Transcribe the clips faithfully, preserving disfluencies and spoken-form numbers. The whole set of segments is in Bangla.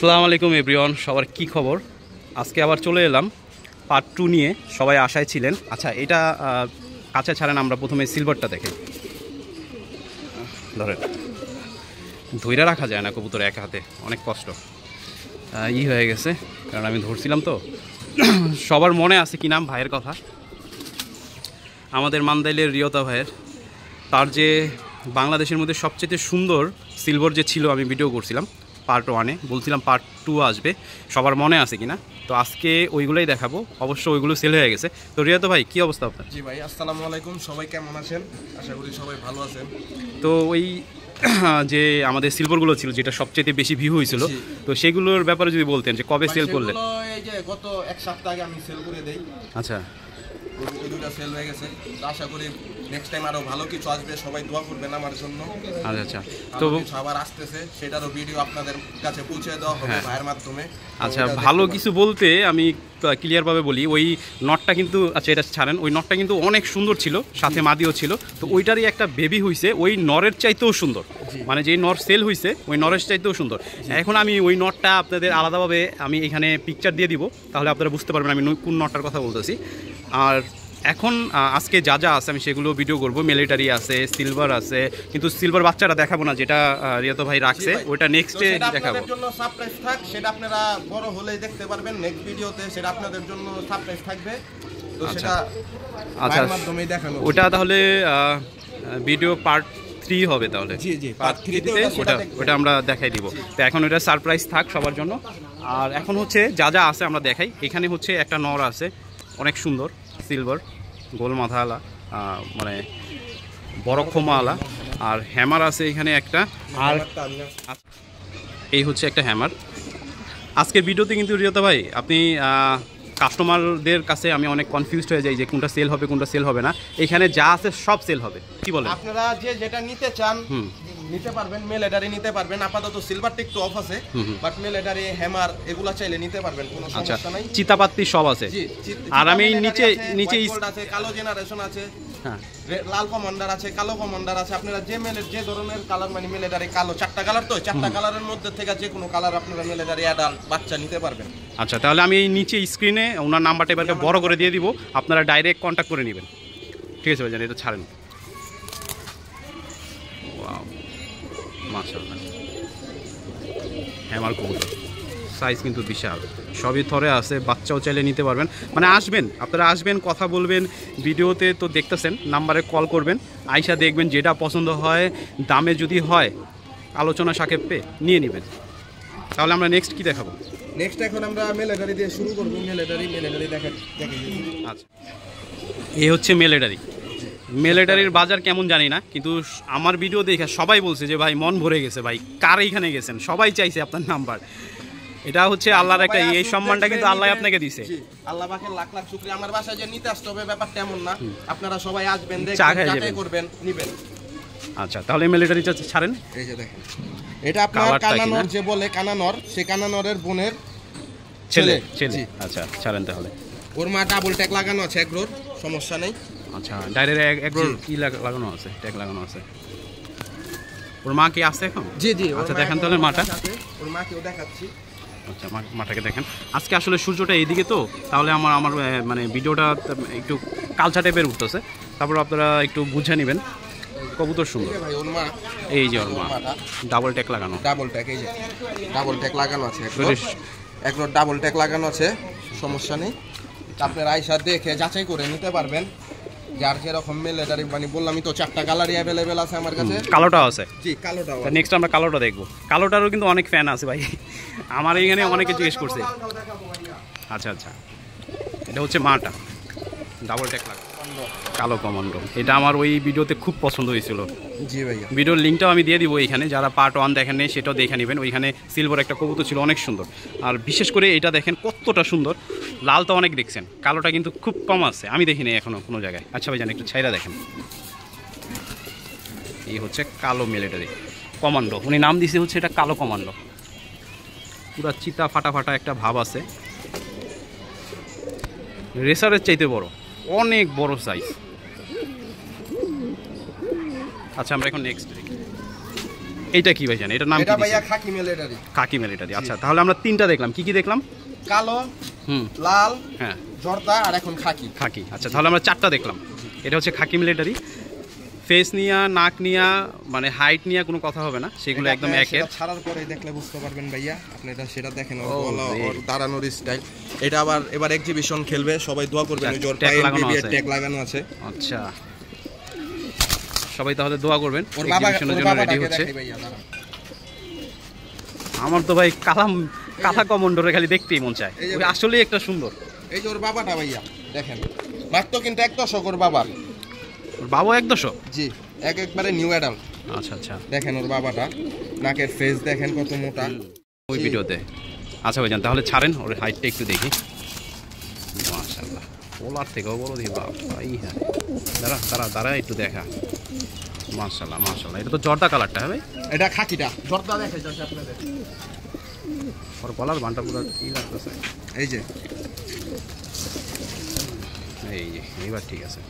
আসসালামু আলাইকুম এভরিওয়ান, সবার কি খবর? আজকে আবার চলে এলাম পার্ট টু নিয়ে। সবাই আশায় ছিলেন। আচ্ছা, এটা কাছে ছাড়েন, আমরা প্রথমে সিলভারটা দেখি। ধরেন, ধইরা রাখা যায় না কবুতর এক হাতে, অনেক কষ্ট। ই হয়ে গেছে কারণ আমি ধরছিলাম তো। সবার মনে আছে কি নাম ভাইয়ের কথা? আমাদের মান্দাইলের রিয়তা ভাইয়ের। তার যে বাংলাদেশের মধ্যে সবচেয়ে সুন্দর সিলভার যে ছিল, আমি ভিডিও করছিলাম পার্ট ওয়ানে, বলছিলাম পার্ট টু আসবে। সবার মনে আছে কিনা? তো আজকে ওইগুলোই দেখাবো। অবশ্য ওইগুলো সেল হয়ে গেছে। তো রিয়াতো ভাই, কি অবস্থা আপনার? জি ভাই, আসসালামু আলাইকুম। সবাই কেমন আছেন? আশা করি সবাই ভালো আছেন। তো ওই যে আমাদের সিলভারগুলো ছিল, যেটা সবচেয়ে বেশি ভিউ হয়েছিল, তো সেগুলোর ব্যাপারে যদি বলতেন যে কবে সেল করলেন? এই যে গত এক সপ্তাহ আগে আমি সেল করে দেই। আচ্ছা, ওই দুটো সেল হয়ে গেছে। তো আশা করি নেক্সট টাইম আরো ভালো কিছু আসবে। সবাই দোয়া করবেন আমার জন্য। আচ্ছা আচ্ছা। তো আবার আসতেছে, সেটারও ভিডিও আপনাদের কাছে পৌঁছে দেওয়া হবে ভাইয়ের মাধ্যমে। আচ্ছা, ভালো কিছু বলতে আমি ক্লিয়ারভাবে বলি, ওই নটটা কিন্তু, আচ্ছা এটা ছাড়েন, ওই নটটা কিন্তু অনেক সুন্দর ছিল, সাথে মাদিও ছিল। তো ওইটারই একটা বেবি হয়েছে, ওই নরের চাইতেও সুন্দর। মানে যেই নর সেল হয়েছে ওই নরের চাইতেও সুন্দর। এখন আমি ওই নটটা আপনাদের আলাদাভাবে আমি এখানে পিকচার দিয়ে দিব, তাহলে আপনারা বুঝতে পারবেন আমি কোন নটটার কথা বলতেছি। আর এখন আজকে যা যা আছে আমি সেগুলো ভিডিও করব। মিলিটারি আছে, সিলভার আছে, কিন্তু সিলভার বাচ্চাটা দেখাবো না, যেটা রিয়াতো ভাই রাখছে, ওটা নেক্সটে দেখাবো। আপনাদের জন্য সারপ্রাইজ থাক, সেটা আপনারা বড় হলেই দেখতে পারবেন নেক্সট ভিডিওতে। সেটা আপনাদের জন্য সারপ্রাইজ থাকবে। তো সেটা আচ্ছা মাধ্যমেই দেখানো। ওটা তাহলে ভিডিও পার্ট থ্রি হবে তাহলে। জি জি, পার্ট থ্রিতে ওটা ওটা আমরা দেখাই দিব। তো এখন ওটা সারপ্রাইজ থাক সবার জন্য। আর এখন হচ্ছে যা যা আছে আমরা দেখাই। এখানে হচ্ছে একটা নর আছে, অনেক সুন্দর, সিলভার, গোল মাথাওয়ালা, মানে বড় খোমাওয়ালা। আর হ্যামার আছে এখানে একটা। আর এই হচ্ছে একটা হ্যামার। আজকের ভিডিওতে কিন্তু রিয়তা ভাই, আপনি কাস্টমারদের কাছে আমি অনেক কনফিউজড হয়ে যাই যে কোনটা সেল হবে কোনটা সেল হবে না। এখানে যা আছে সব সেল হবে, কি বলেন? আপনারা যে যেটা নিতে চান নিতে পারবেন। মেল এডারে নিতে পারবেন। আপাতত সিলভারটা একটু অফ আছে, বাট মেল এডারে হ্যামার এগুলা চাইলে নিতে পারবেন, কোনো সমস্যা নাই। চিতাপাত্তি সব আছে। আর আমি নিচে নিচে আছে, কালো জেনারেশন আছে, হ্যাঁ, লাল কমান্ডার আছে, কালো কমান্ডার আছে। আপনারা যে মেলের যে ধরনের কালার, মানে মেল এডারে কালো চারটা কালার, তো চারটা কালারের মধ্যে থেকে যে কোনো কালার আপনারা মেল এডারে অ্যাডাল্ট বাচ্চা নিতে পারবেন। আচ্ছা, তাহলে আমি এই নিচে স্ক্রিনে ওনার নাম্বারটা এবারে বড় করে দিয়ে দিব, আপনারা ডাইরেক্ট কন্ট্যাক্ট করে নেবেন। ঠিক আছে ভাইজান, এটা ছাড়েন। মাশাআল্লাহ, হ্যামার কবুতর সাইজ কিন্তু বিশাল, সবই থরে আছে, বাচ্চাও চাইলে নিতে পারবেন। মানে আসবেন, আপনারা আসবেন, কথা বলবেন, ভিডিওতে তো দেখতেছেন, নাম্বারে কল করবেন, আইসা দেখবেন, যেটা পছন্দ হয়, দামে যদি হয় আলোচনা সাপেক্ষে নিয়ে নেবেন। তাহলে আমরা নেক্সট কি দেখাবো? নেক্সট এখন আমরা মেলেডারি দিয়ে শুরু করব। মেলেডারি মেলেডারি দেখা দেখে। আচ্ছা, এই হচ্ছে মেলেডারি। মেলেটারির বাজার কেমন জানি না, কিন্তু আমার ভিডিও দেখে সবাই বলছে যে ভাই মন ভরে গেছে, ভাই কার এইখানে গেছেন, সবাই চাইছে আপনার নাম্বার। এটা হচ্ছে আল্লাহর একটা, এই সম্মানটা কিন্তু আল্লাহ আপনাকে দিছে। আল্লাহ পাকের লাখ লাখ শুকরিয়া। আমার বাসায় যে নিতে আসতে হবে ব্যাপারটা এমন না, আপনারা সবাই আসবেন, দেখবেন, যাচাই করবেন, নেবেন। আচ্ছা, তাহলে মিলিটারিটা ছাড়েন। এই যে দেখেন, এটা আপনার কানানর যে বলে, কানানর, সেই কানানরের বোনের ছেলে ছেলে আচ্ছা, ছাড়েন তাহলে। ওর মা ডাবল ট্যাগ লাগানো আছে, এগ্রোর সমস্যা নেই। আচ্ছা, ডাইরেক্ট এগ্রোর কি লাগানো আছে, ট্যাগ লাগানো আছে। ওর মা কি আছে এখন? জি জি। আচ্ছা, দেখেন তাহলে মাটা। ওর মাকেও দেখাচ্ছি। আচ্ছা, মাটাকে দেখেন। আজকে আসলে সূর্যটা এইদিকে, তো তাহলে আমার আমার মানে ভিডিওটা একটু কালচা টাইপের উঠতেছে, তারপর আপনারা একটু বুঝে নেবেন। কবুতর সুন্দর। এই যে ওর মা, ডাবল ট্যাগ লাগানো। ডাবল ট্যাগ, এই যে ডাবল ট্যাগ লাগানো আছে, একবার ডাবল ট্যাগ লাগানো আছে, সমস্যা নেই। আপনার আইসা দেখে যাচাই করে নিতে পারবেন, যার যেরকম মেলেটারি। মানে বললামই তো, চারটা কালারই অ্যাভেলেবেল আছে আমার কাছে। কালোটাও আছে? জি, কালোটাও। নেক্সট আমরা কালোটা দেখবো। কালোটারও কিন্তু অনেক ফ্যান আছে ভাই, আমার এখানে অনেকে জিজ্ঞেস করছে। আচ্ছা আচ্ছা, এটা হচ্ছে মাটা, ডাবল ট্যাগ লাগা, কালো কমান্ডো। এটা আমার ওই ভিডিওতে খুব পছন্দ হয়েছিল। জি ভাইয়া, ভিডিওর লিঙ্কটাও আমি দিয়ে দিব এখানে, যারা পার্ট ওয়ান দেখেন নেই সেটাও দেখে নেবেন। ওইখানে সিলভার একটা কবুতর ছিল, অনেক সুন্দর। আর বিশেষ করে এটা দেখেন কতটা সুন্দর। লাল তো অনেক দেখছেন, কালোটা কিন্তু খুব কম আছে, আমি দেখিনি এখনও কোনো জায়গায়। আচ্ছা ভাই জান, একটু ছাইরা দেখেন। এই হচ্ছে কালো মিলিটারি কমান্ডো, উনি নাম দিয়েছে হচ্ছে এটা কালো কমান্ডো। পুরা চিতা ফাটা ফাটা একটা ভাব আছে, রেসারের চাইতে বড়, অনেক বড় সাইজ। আচ্ছা, আমরা এখন নেক্সট দেখি। এটা কি ভাইজান, এটার নাম কি? এটা ভাইয়া খাকি মিলিটারি। খাকি মিলিটারি, আচ্ছা। তাহলে আমরা তিনটা দেখলাম, কি কি দেখলাম? কালো, হুম, লাল, হ্যাঁ, জর্দা আর এখন খাকি। খাকি, আচ্ছা। তাহলে আমরা চারটা দেখলাম। এটা হচ্ছে খাকি মিলিটারি। ফেস নিয়া, নাক নিয়া, মানে হাইট নিয়া কোনো কথা হবে না, সেগুলো একদম একের। ছাড়ার পরে দেখলে বুঝতে পারবেন ভাইয়া, আপনি এটা সেটা দেখেন, ওর ও, গলা, রে। ওর দাঁড়ানোর স্টাইল। এটা আবার এবার এক্সিবিশন খেলবে, সবাই দোয়া করবেন। ওই জোর ট্যাগ পায়ে লাগানো বিবি আছে। ট্যাগ লাগানো আছে। আচ্ছা, সবাই তাহলে দোয়া করবেন। ওর বাবা এক্সিবিশনের ওর জন্য রেডি বাবাটাকে হচ্ছে। দেখাই ভাইয়া, দাঁড়ান। আমার তো ভাই কালাম কাঁথা কমান্ডোরে খালি দেখতেই মন চায়, এই যে ওই আসলেই একটা সুন্দর। এই যে ওর বাবাটা ভাইয়া দেখেন, মাত্র কিন্তু এক দশক ওর বাবা। ওর বাবা এক দশক? জি, এক একবারে নিউ অ্যাডাল্ট। আচ্ছা আচ্ছা, দেখেন ওর বাবাটা, নাকের ফেস দেখেন কত মোটা। ওই ভিডিওতে। আচ্ছা ভাইজান, তাহলে ছাড়েন, ওর হাইটটা একটু দেখি। মাশাআল্লাহ, ওলার থেকেও বড় দেখি, বাবা, এই হ্যাঁ, দাঁড়া দাঁড়া দাঁড়া একটু দেখা। মাশাআল্লাহ মাশাআল্লাহ, এটা তো জর্দা কালারটা, হ্যাঁ ভাই? এটা খাকিটা, জর্দা দেখাই যাচ্ছে আপনাদের। ওর গলার বানটা পুরো কি লাগতেছে। এই যে এই যে এইবার ঠিক আছে।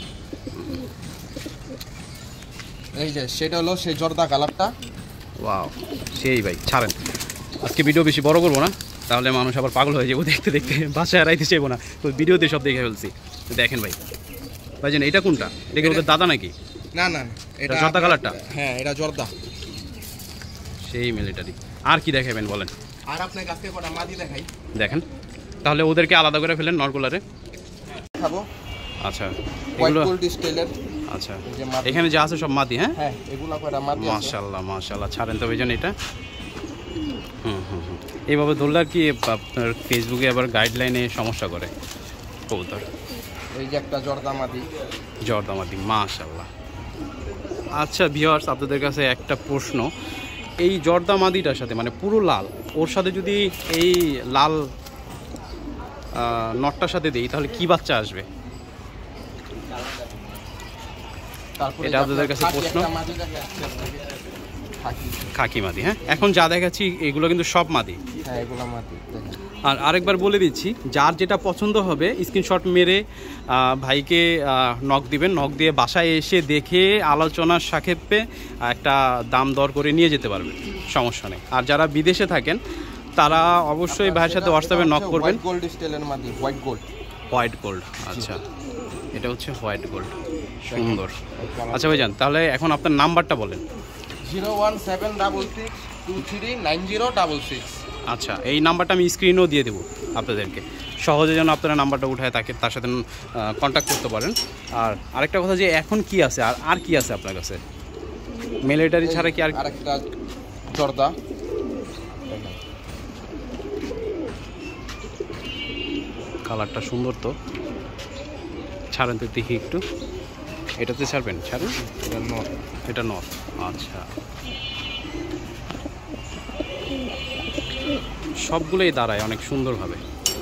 এই যে সেটা হলো সেই জর্দা কালারটা। ওয়াও, সেই ভাই, ছাড়েন। আজকে ভিডিও বেশি বড় করবো না, তাহলে মানুষ আবার পাগল হয়ে যাবো দেখতে দেখতে, বাসায় হারাইতে চাইবো না। তো ভিডিওতে সব দেখে ফেলছি। তো দেখেন ভাই, ভাইজান এটা কোনটা? এটা কি ওদের দাদা নাকি? না না, এটা জর্দা কালারটা? হ্যাঁ, এটা জর্দা। সেই মিলিটারি। আর কি দেখাবেন বলেন? আর আপনাকে আজকে কটা মাদি দেখাই। দেখেন, তাহলে ওদেরকে আলাদা করে ফেলেন নরগুলারে। খাবো। আচ্ছা, হোয়াইট এগুলো, গোল্ড স্টাইলের। আচ্ছা, যে মাদি। এখানে যা আছে সব মাদি, হ্যাঁ? হ্যাঁ, এগুলা কয়টা মাদি আছে। মাশাআল্লাহ মাশাআল্লাহ, ছাড়েন তো ভাইজান এটা। হুম হুম হুম, এইভাবে ধরলে আর কি আপনার ফেসবুকে আবার গাইডলাইনে সমস্যা করে কবুতর। এই যে একটা জর্দা মাদি। জর্দা মাদি, মাশাআল্লাহ। আচ্ছা ভিউয়ার্স, আপনাদের কাছে একটা প্রশ্ন, এই জর্দা মাদিটার সাথে, মানে পুরো লাল, ওর সাথে যদি এই লাল নটটার সাথে দিই, তাহলে কি বাচ্চা আসবে? তারপরে এটা আপনাদের কাছে প্রশ্ন। একটা মাদি দেখা যাচ্ছে আপনাকে। খাকি। খাকি মাদি, হ্যাঁ? এখন যা দেখাচ্ছি এগুলো কিন্তু সব মাদি। হ্যাঁ, এগুলা মাদি দেখেন। আর আরেকবার বলে দিচ্ছি, যার যেটা পছন্দ হবে স্ক্রিনশট মেরে আহ, ভাইকে নক দিবেন। নক দিয়ে বাসায় এসে দেখে আলোচনার সাপেক্ষে একটা দাম দর করে নিয়ে যেতে পারবেন, সমস্যা নেই। আর যারা বিদেশে থাকেন তারা অবশ্যই ভাইয়ের সাথে হোয়াটসঅ্যাপে নক করবেন। হোয়াইট গোল্ড স্টাইলের মাদি, হোয়াইট গোল্ড। হোয়াইট গোল্ড, আচ্ছা, এটা হচ্ছে হোয়াইট গোল্ড, সুন্দর। আচ্ছা ভাইজান, তাহলে এখন আপনার নাম্বারটা বলেন। Zero one seven double six two three nine zero double six. আচ্ছা, এই নাম্বারটা আমি স্ক্রিনেও দিয়ে দেবো আপনাদেরকে, সহজে যেন আপনারা নাম্বারটা উঠায় তাকে তার সাথে কন্ট্যাক্ট করতে পারেন। আর আরেকটা কথা, যে এখন কি আছে, আর আর কি আছে আপনার কাছে মিলিটারি ছাড়া? কি আর আরেকটা জর্দা, কালারটা সুন্দর তো, ছাড়েন তো দেখি একটু। এটাতে ছাড়বেন, ছাড়েন। এটা নর। এটা নর, আচ্ছা। সবগুলোই দাঁড়ায় অনেক সুন্দরভাবে,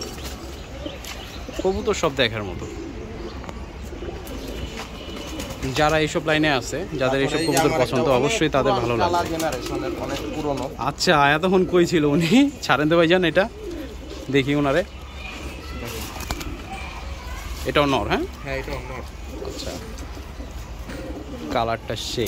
কবুতর সব দেখার মতো। যারা এইসব লাইনে আছে, যাদের এইসব কবুতর পছন্দ, অবশ্যই তাদের ভালো লাগে। অনেক পুরনো। আচ্ছা, এতক্ষণ কই ছিল উনি? ছাড়েন তো ভাইজান, এটা দেখি ওনারে। এটাও নর, হ্যাঁ? হ্যাঁ, এটাও নর। আচ্ছা, কালারটা সেই।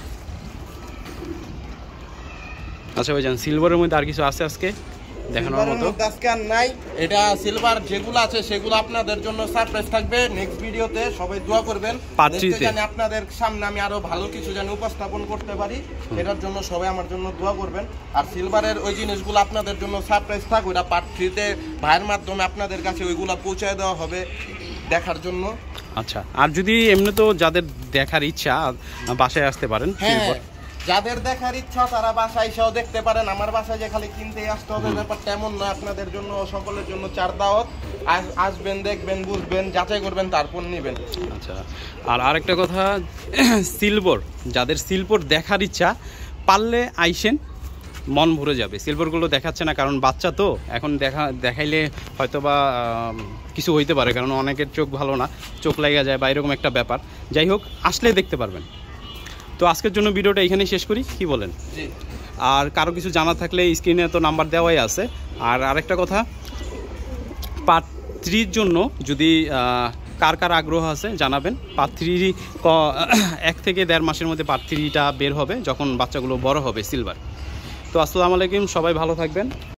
আচ্ছা ভাইজান, সিলভারের মধ্যে আর কিছু আছে আজকে দেখানোর মতো? আজকে আর নাই। এটা সিলভার যেগুলো আছে সেগুলো আপনাদের জন্য সারপ্রাইজ থাকবে নেক্সট ভিডিওতে। সবাই দোয়া করবেন জানি আপনাদের সামনে আমি আরো ভালো কিছু জানি উপস্থাপন করতে পারি, এটার জন্য সবাই আমার জন্য দোয়া করবেন। আর সিলভারের ওই জিনিসগুলো আপনাদের জন্য সারপ্রাইজ থাকবে, ওটা পার্ট থ্রিতে ভাইয়ের মাধ্যমে আপনাদের কাছে ওইগুলো পৌঁছায় দেওয়া হবে দেখার জন্য। আচ্ছা, আর যদি এমনি তো যাদের দেখার ইচ্ছা, বাসায় আসতে পারেন। হ্যাঁ, যাদের দেখার ইচ্ছা তারা বাসায় এসেও দেখতে পারেন। আমার বাসায় যে খালি কিনতেই আসতে হবে ব্যাপারটা এমন নয়। আপনাদের জন্য সকলের জন্য চার দাওয়াত, আসবেন, দেখবেন, বুঝবেন, যাচাই করবেন, তারপর নেবেন। আচ্ছা, আর আরেকটা কথা, সিলভার যাদের সিলভার দেখার ইচ্ছা, পারলে আইসেন, মন ভরে যাবে। সিলভারগুলো দেখাচ্ছে না কারণ বাচ্চা তো, এখন দেখা দেখাইলে হয়তো বা কিছু হইতে পারে, কারণ অনেকের চোখ ভালো না, চোখ লাগা যায় বা এরকম একটা ব্যাপার। যাই হোক, আসলে দেখতে পারবেন। তো আজকের জন্য ভিডিওটা এখানেই শেষ করি, কি বলেন? আর কারো কিছু জানা থাকলে স্ক্রিনে তো নাম্বার দেওয়াই আছে। আর আরেকটা কথা, পার্ট থ্রির জন্য যদি কার কার আগ্রহ আছে জানাবেন। পার্ট থ্রি এক থেকে দেড় মাসের মধ্যে পার্ট থ্রিটা বের হবে, যখন বাচ্চাগুলো বড় হবে সিলভার। তো আসসালামু আলাইকুম, সবাই ভালো থাকবেন।